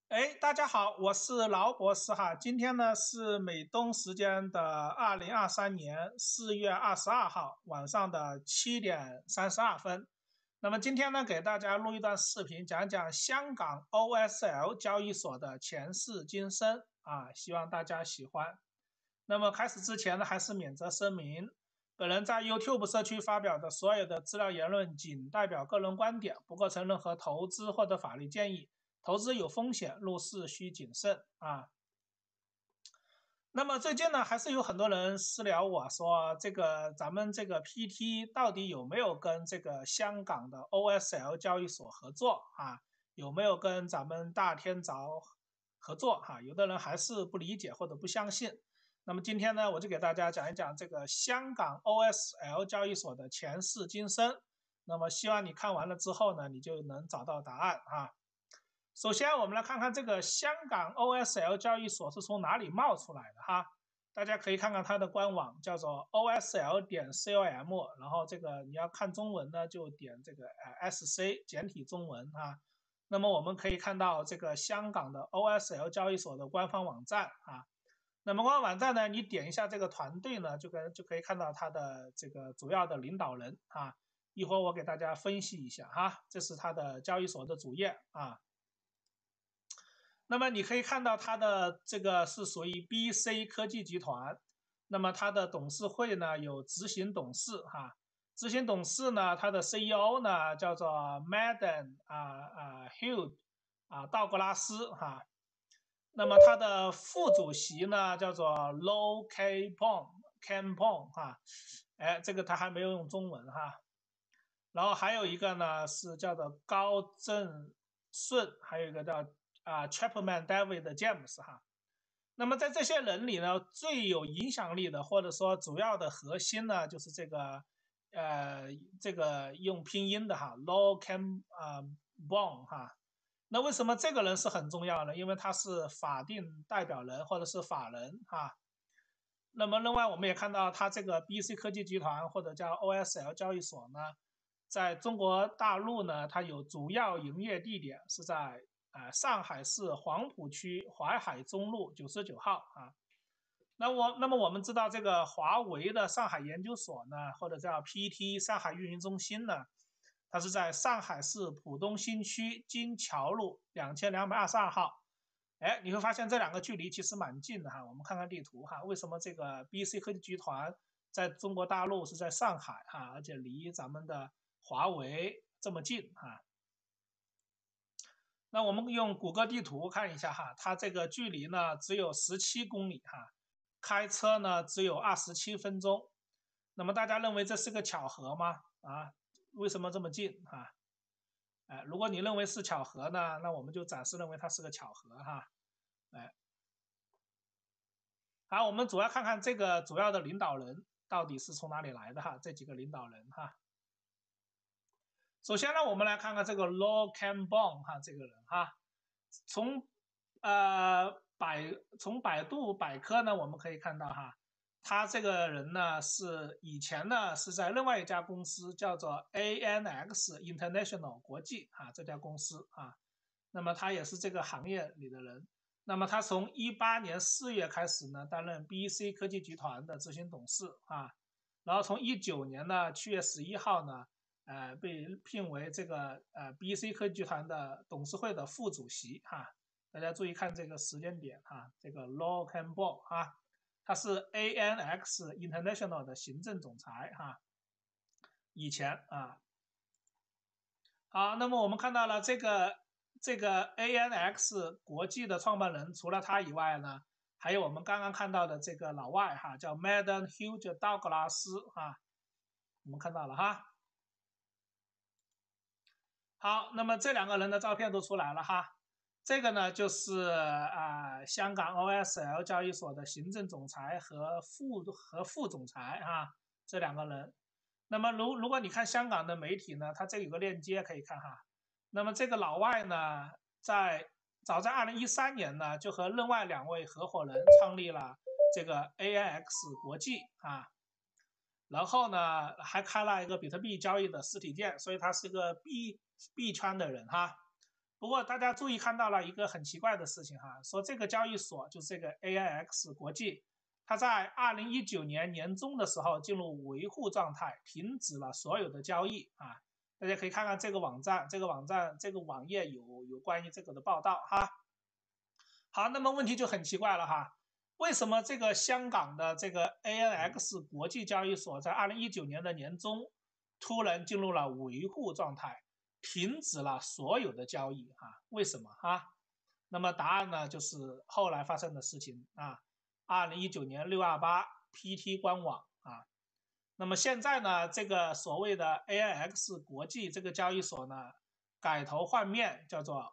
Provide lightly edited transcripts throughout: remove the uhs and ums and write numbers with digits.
哎，大家好，我是劳博士哈。今天呢是美东时间的2023年4月22号晚上的7点32分。那么今天呢给大家录一段视频，讲讲香港 OSL 交易所的前世今生啊，希望大家喜欢。那么开始之前呢，还是免责声明，本人在 YouTube 社区发表的所有的资料言论仅代表个人观点，不构成任何投资或者法律建议。投资有风险，入市需谨慎啊。那么最近呢，还是有很多人私聊我说，咱们这个 PT 到底有没有跟这个香港的 OSL 交易所合作啊？有没有跟咱们大天凿合作哈？有的人还是不理解或者不相信。那么今天呢，我就给大家讲一讲这个香港 OSL 交易所的前世今生。那么希望你看完了之后呢，你就能找到答案啊。首先，我们来看看这个香港 OSL 交易所是从哪里冒出来的哈。大家可以看看它的官网，叫做 OSL.com， 然后这个你要看中文呢，就点这个SC 简体中文啊。那么我们可以看到这个香港的 OSL 交易所的官方网站啊。那么官方网站呢，你点一下这个团队呢，就可以看到它的这个主要的领导人啊。一会儿我给大家分析一下哈，这是它的交易所的主页啊。那么你可以看到它的这个是属于 BC 科技集团，那么它的董事会呢有执行董事哈，执行董事呢它的 CEO 呢叫做 Madden Hugh 道格拉斯哈，那么它的副主席呢叫做 Low Campbell 哈，哎这个他还没有用中文哈，然后还有一个呢是叫做高正顺，还有一个叫Chapman David James 哈。那么在这些人里呢，最有影响力的或者说主要的核心呢，就是这个用拼音的哈 Low Campbell 哈。那为什么这个人是很重要呢？因为他是法定代表人或者是法人哈。那么另外我们也看到，他这个 BC 科技集团或者叫 OSL 交易所呢，在中国大陆呢，它有主要营业地点是在上海市黄浦区淮海中路99号啊。那么我们知道这个华为的上海研究所呢，或者叫 PT 上海运营中心呢，它是在上海市浦东新区金桥路2222号。哎，你会发现这两个距离其实蛮近的哈。我们看看地图哈，为什么这个 BC 科技集团在中国大陆是在上海哈，而且离咱们的华为这么近哈？那我们用谷歌地图看一下哈，它这个距离呢只有17公里哈，开车呢只有27分钟。那么大家认为这是个巧合吗？啊，为什么这么近哈？如果你认为是巧合呢，那我们就暂时认为它是个巧合哈。哎，好，我们主要看看这个主要的领导人到底是从哪里来的哈，这几个领导人哈。首先呢，我们来看看这个 Low Campbell 哈，这个人哈，从百度百科呢，我们可以看到哈，他这个人呢是以前呢是在另外一家公司叫做 ANX International 国际啊这家公司啊，那么他也是这个行业里的人。那么他从18年4月开始呢，担任 BC 科技集团的执行董事啊，然后从19年呢7月11号呢，被聘为这个BC 科技集团的董事会的副主席哈。大家注意看这个时间点哈，这个 Low Campbell 啊，他是 ANX International 的行政总裁哈，以前啊。好，那么我们看到了这个ANX 国际的创办人，除了他以外呢，还有我们刚刚看到的这个老外哈，叫 Madden Hugh 道格拉斯哈，我们看到了哈。好，那么这两个人的照片都出来了哈。这个呢就是香港 OSL 交易所的行政总裁和副总裁哈，这两个人。那么如果你看香港的媒体呢，它这有个链接可以看哈。那么这个老外呢，早在2013年呢，就和另外2位合伙人创立了这个 ANX 国际啊，然后呢还开了一个比特币交易的实体店，所以他是个币圈的人哈。 不过大家注意看到了一个很奇怪的事情哈，说这个交易所就是这个 AIX 国际，它在2019年年中的时候进入维护状态，停止了所有的交易啊。大家可以看看这个网站，这个网页有关于这个的报道哈。好，那么问题就很奇怪了哈，为什么这个香港的这个 AIX 国际交易所在2019年的年中突然进入了维护状态？停止了所有的交易啊？为什么啊？那么答案呢，就是后来发生的事情啊。2019年628 PT 官网啊。那么现在呢，这个所谓的 AIX 国际这个交易所呢，改头换面，叫做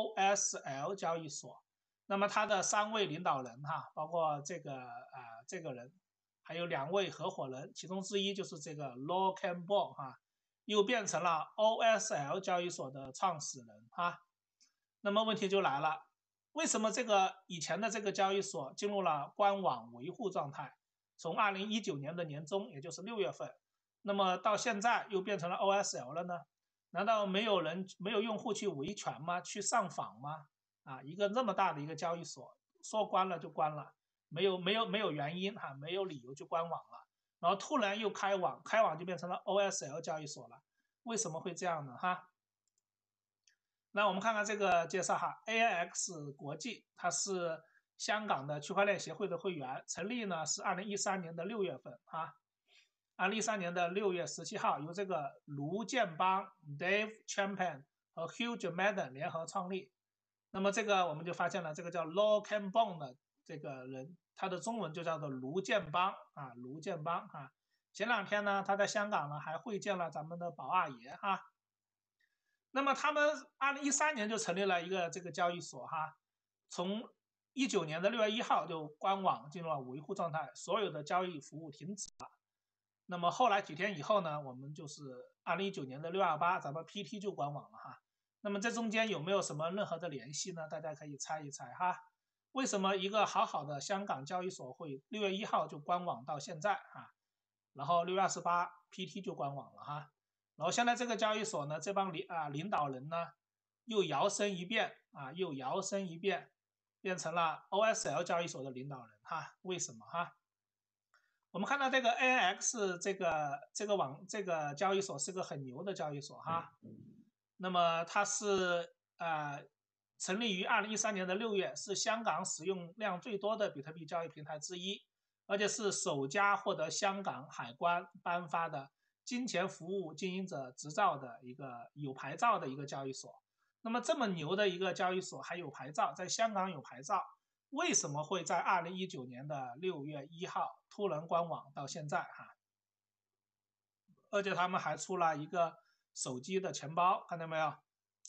OSL 交易所。那么它的3位领导人哈，包括这个人，还有2位合伙人，其中之一就是这个 Law Campbell 哈。又变成了 OSL 交易所的创始人哈。那么问题就来了，为什么这个以前的这个交易所进入了官网维护状态，从2019年的年中，也就是6月份，那么到现在又变成了 OSL 了呢？难道没有用户去维权吗？去上访吗？啊，一个那么大的一个交易所，说关了就关了，没有原因哈，没有理由就关网了。然后突然又开网就变成了 OSL 交易所了，为什么会这样呢？哈，那我们看看这个介绍哈 ，AIX 国际它是香港的区块链协会的会员，成立呢是2013年的6月份啊，2013年的6月17号由这个卢建邦、Dave Champion 和 Hugh Madden 联合创立。那么这个我们就发现了，这个叫 Law Campbell 的这个人，他的中文就叫做卢建邦啊，卢建邦啊。前2天呢，他在香港呢还会见了咱们的宝二爷哈。那么他们2013年就成立了一个这个交易所哈，从19年的6月1号就官网进入了维护状态，所有的交易服务停止了。那么后来几天以后呢，我们就是2019年的628，咱们 PT 就官网了哈。那么这中间有没有什么任何的联系呢？大家可以猜一猜哈。为什么一个好好的香港交易所会6月1号就官网到现在啊？然后6月28 PT 就官网了哈。然后现在这个交易所呢，这帮领导人呢又摇身一变啊，变成了 OSL 交易所的领导人哈。为什么哈？我们看到这个 AIX 这个交易所是个很牛的交易所哈。那么它是成立于2013年的6月，是香港使用量最多的比特币交易平台之一，而且是首家获得香港海关颁发的金钱服务经营者执照的一个有牌照的一个交易所。那么这么牛的一个交易所还有牌照，在香港有牌照，为什么会在2019年的6月1号突然关网到现在哈？而且他们还出了一个手机的钱包，看到没有？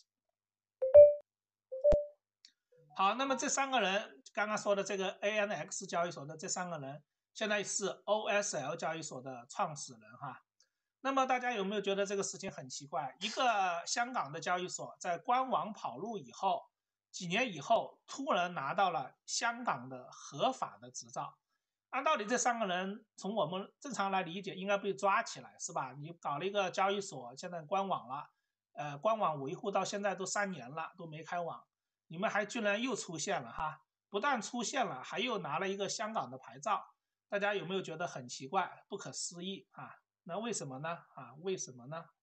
好，那么这3个人，刚刚说的这个 ANX 交易所的这3个人，现在是 OSL 交易所的创始人哈。那么大家有没有觉得这个事情很奇怪？一个香港的交易所在官网跑路以后，几年以后突然拿到了香港的合法的执照。按道理这3个人从我们正常来理解应该被抓起来是吧？你搞了一个交易所，现在官网了，官网维护到现在都3年了，都没开网，你们还居然又出现了哈！不但出现了，还又拿了一个香港的牌照，大家有没有觉得很奇怪、不可思议啊？那为什么呢？为什么呢？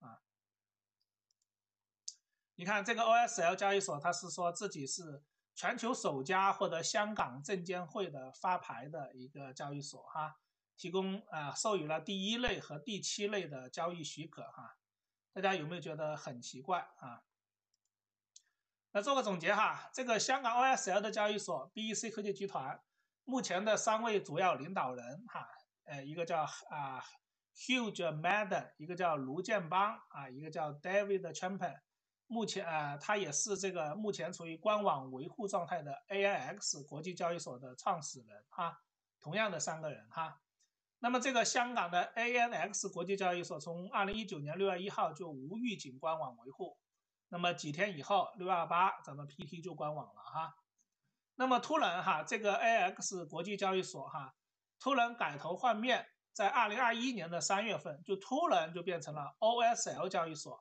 你看这个 OSL 交易所，它是说自己是全球首家获得香港证监会的发牌的一个交易所哈，提供授予了第1类和第7类的交易许可哈，大家有没有觉得很奇怪啊？那做个总结哈，这个香港 OSL 的交易所 BEC 科技集团目前的3位主要领导人哈，一个叫Hugh Madden， 一个叫卢建邦一个叫 David Champion。目前他也是这个目前处于官网维护状态的 AIX 国际交易所的创始人哈，同样的3个人哈。那么这个香港的 ANX 国际交易所从2019年6月1号就无预警官网维护，那么几天以后6月28咱们 PT 就官网了哈。那么突然哈，这个 AIX 国际交易所哈，突然改头换面，在2021年的3月份就突然就变成了 OSL 交易所。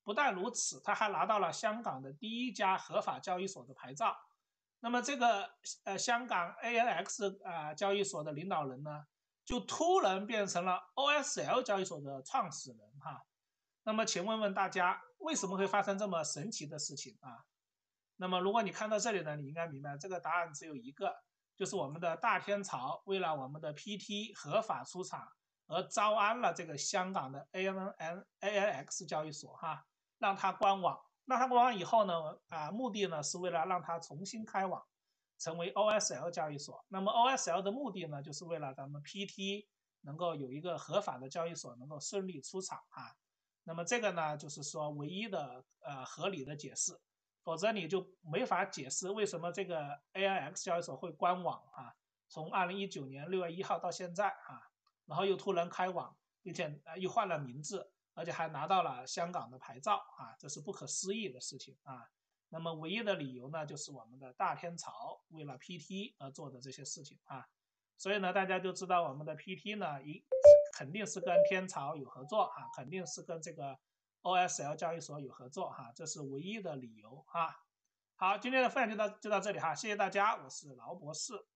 不但如此，他还拿到了香港的第一家合法交易所的牌照。那么这个香港 ANX 交易所的领导人呢，就突然变成了 OSL 交易所的创始人哈。那么请问问大家，为什么会发生这么神奇的事情啊？那么如果你看到这里呢，你应该明白这个答案只有一个，就是我们的大天朝为了我们的 PT 合法出场而招安了这个香港的 ANX 交易所哈，让它官网。让它官网以后呢，目的呢是为了让它重新开网，成为 OSL 交易所。那么 OSL 的目的呢，就是为了咱们 PT 能够有一个合法的交易所能够顺利出场啊。那么这个呢，就是说唯一的合理的解释，否则你就没法解释为什么这个 ANX 交易所会官网啊，从2019年6月1号到现在啊，然后又突然开网，并且又换了名字。而且还拿到了香港的牌照啊，这是不可思议的事情啊。那么唯一的理由呢，就是我们的大天朝为了 PT 而做的这些事情啊。所以呢，大家就知道我们的 PT 呢，肯定是跟天朝有合作啊，肯定是跟这个 OSL 交易所有合作哈，这是唯一的理由哈。好，今天的分享就到这里哈，谢谢大家，我是劳博士。